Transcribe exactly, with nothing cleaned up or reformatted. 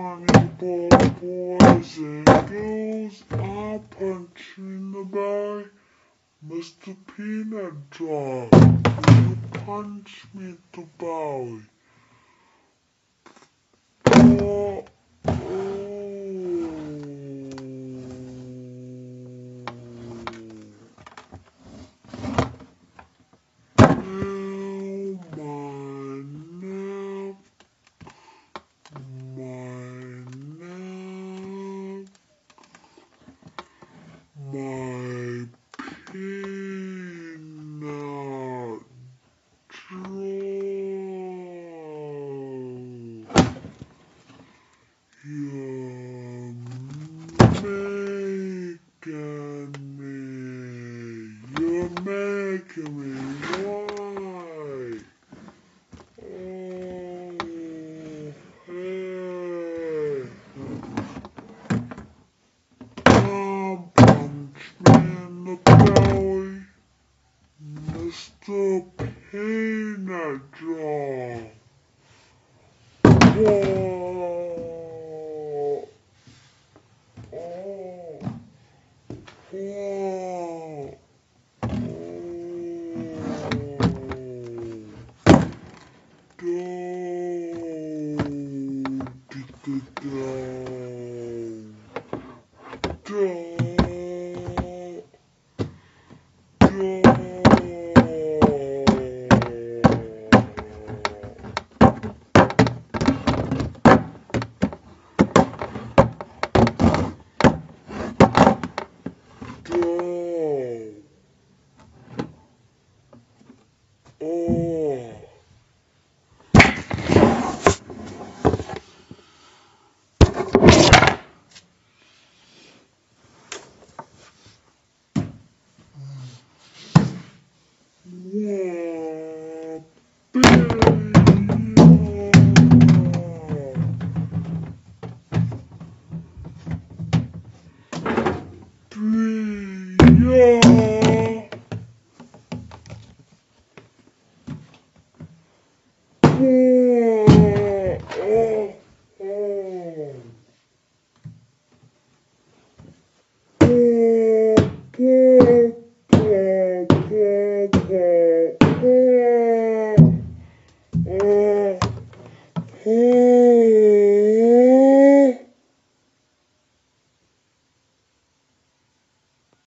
Carnival boys and girls, I'm punching the bag. Mister Peanut Drop, will you punch me the belly? Oh, my peanut drop. You're making me. You're making me. Why? Oh, hey. Come punch me in the belly, Mister Peanut Drop. Whoa. Oh. Whoa. Go.